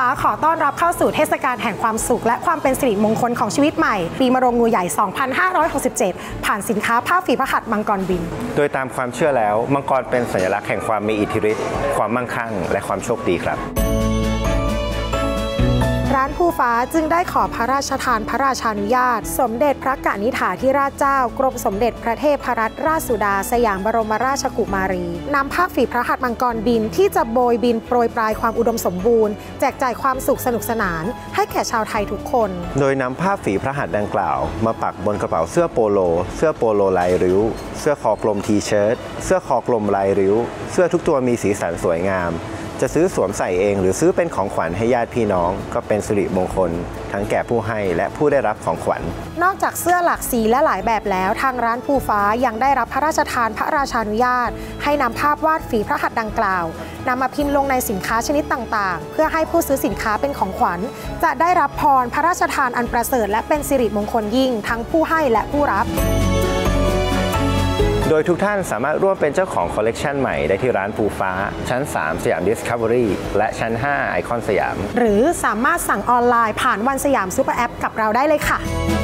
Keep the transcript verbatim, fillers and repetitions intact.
ฟ้าขอต้อนรับเข้าสู่เทศกาลแห่งความสุขและความเป็นสิริมงคลของชีวิตใหม่ปีมะโรงงูใหญ่ สองพันห้าร้อยหกสิบเจ็ด ผ่านสินค้าผ้าฝีพระหัตถ์มังกรบินโดยตามความเชื่อแล้วมังกรเป็นสัญลักษณ์แห่งความมีอิทธิฤทธิ์ความมั่งคั่งและความโชคดีครับร้านภูฟ้าจึงได้ขอพระราชทานพระราชานุญาตสมเด็จพระกนิษฐาธิราชเจ้ากรมสมเด็จพระเทพรัตนราชสุดาสยามบรมราชกุมารีนำผ้าฝีพระหัตถ์มังกรบินที่จะโบยบินโปรยปลายความอุดมสมบูรณ์แจกจ่ายความสุขสนุกสนานให้แก่ชาวไทยทุกคนโดยนำผ้าฝีพระหัตถ์ดังกล่าวมาปักบนกระเป๋าเสื้อโปโลเสื้อโปโลลายริ้วเสื้อคอกลมทีเชิ้ตเสื้อคอกลมลายริ้วเสื้อทุกตัวมีสีสันสวยงามจะซื้อสวมใส่เองหรือซื้อเป็นของขวัญให้ญาติพี่น้องก็เป็นสิริมงคลทั้งแก่ผู้ให้และผู้ได้รับของขวัญนอกจากเสื้อหลากสีและหลายแบบแล้วทางร้านภูฟ้ายังได้รับพระราชทานพระราชานุญาตให้นำภาพวาดฝีพระหัตถ์ดังกล่าวนำมาพิมพ์ลงในสินค้าชนิดต่างๆเพื่อให้ผู้ซื้อสินค้าเป็นของขวัญจะได้รับพรพระราชทานอันประเสริฐและเป็นสิริมงคลยิ่งทั้งผู้ให้และผู้รับโดยทุกท่านสามารถร่วมเป็นเจ้าของคอลเลกชันใหม่ได้ที่ร้านภูฟ้าชั้นสามสยามดิสคัฟเวอรี่และชั้นห้าไอคอนสยามหรือสามารถสั่งออนไลน์ผ่านวันสยามซูเปอร์แอปกับเราได้เลยค่ะ